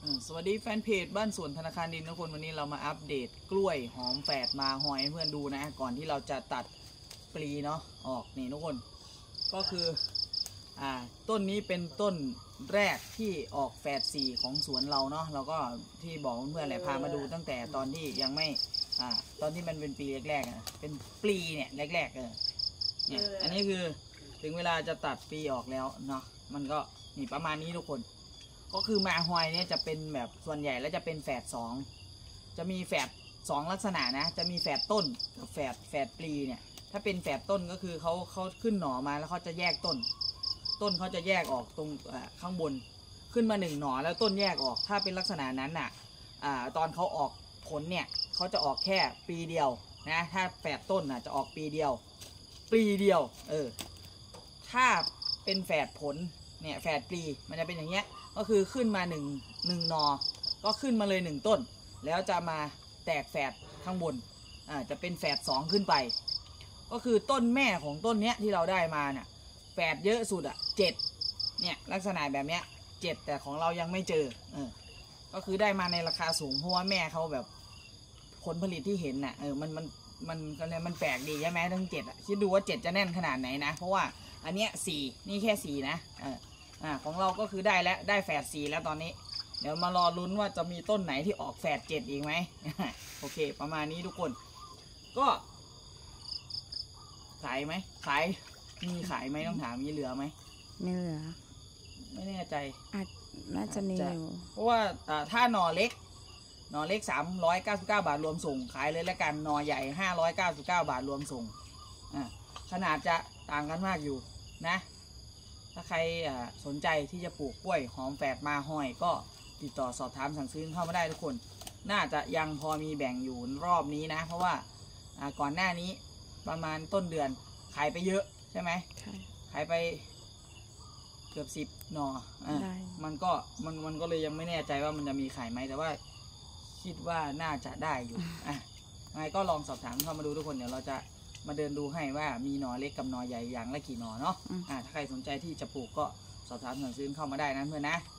สวัสดีแฟนเพจบ้านสวนธนาคารดินทุกคนวันนี้เรามาอัปเดตกล้วยหอมแฝดมาหอยให้เพื่อนดูนะก่อนที่เราจะตัดปลีเนาะออกนี่ทุกคนก็คือต้นนี้เป็นต้นแรกที่ออกแฝดสี่ของสวนเราเนาะเราก็ที่บอกเพื่อนแหละพามาดูตั้งแต่ตอนที่ยังไม่ตอนที่มันเป็นปีแรกๆเป็นปลีเนี่ยแรกๆเนี่ยอันนี้คือถึงเวลาจะตัดปลีออกแล้วเนาะมันก็นี่ประมาณนี้ทุกคนก็คือมาหอยเนี่ยจะเป็นแบบส่วนใหญ่แล้วจะเป็นแฝดสองจะมีแฝดสองลักษณะนะจะมีแฝดต้นกับแฝดปลีเนี่ยถ้าเป็นแฝดต้นก็คือเขาขึ้นหน่อมาแล้วเขาจะแยกต้นเขาจะแยกออกตรงข้างบนขึ้นมา1 หน่อแล้วต้นแยกออกถ้าเป็นลักษณะนั้นน่ะตอนเขาออกผลเนี่ยเขาจะออกแค่ปีเดียวนะถ้าแฝดต้นน่ะจะออกปีเดียวถ้าเป็นแฝดผลเนี่ยแฝดปลีมันจะเป็นอย่างเงี้ยก็คือขึ้นมาหนึ่งหน่อก็ขึ้นมาเลย1 ต้นแล้วจะมาแตกแฝดข้างบนจะเป็นแฝด2ขึ้นไปก็คือต้นแม่ของต้นเนี้ยที่เราได้มาเนี่ยแฝดเยอะสุด7เนี่ยลักษณะแบบเนี้ย7แต่ของเรายังไม่เจอก็คือได้มาในราคาสูงเพราะว่าแม่เขาแบบผลผลิตที่เห็นน่ะมันแปลกดีใช่ไหมทั้ง7คิดดูว่า7จะแน่นขนาดไหนนะเพราะว่าอันเนี้ย4นี่แค่4นะของเราก็คือได้แล้วได้แฝด4แล้วตอนนี้เดี๋ยวมารอลุ้นว่าจะมีต้นไหนที่ออกแฝด7อีกไหม โอเคประมาณนี้ทุกคนก็ขายไหมมีขายไหมต้องถามมีเหลือไหมไม่เหลือไม่แน่ใจน่าจะมีอยู่เพราะว่าถ้าหน่อเล็ก399 บาทรวมส่งขายเลยแล้วกันหน่อใหญ่599 บาทรวมส่งขนาดจะต่างกันมากอยู่นะถ้าใครสนใจที่จะปลูกกล้วยหอมแฝดมาหอยก็ติดต่อสอบถามสั่งซื้อเข้ามาได้ทุกคนน่าจะยังพอมีแบ่งอยู่รอบนี้นะเพราะว่าก่อนหน้านี้ประมาณต้นเดือนขายไปเยอะใช่ไหมขายไปเกือบ10 หน่อมันก็เลยยังไม่แน่ใจว่ามันจะมีขายไหมแต่ว่าคิดว่าน่าจะได้อยู่ยังไงก็ลองสอบถามเข้ามาดูทุกคนเดี๋ยวเราจะมาเดินดูให้ว่ามีหน่อเล็กกับหน่อใหญ่อย่างละกี่หน่อเนาะถ้าใครสนใจที่จะปลูกก็สอบถามสั่งซื้อเข้ามาได้นะเพื่อนนะ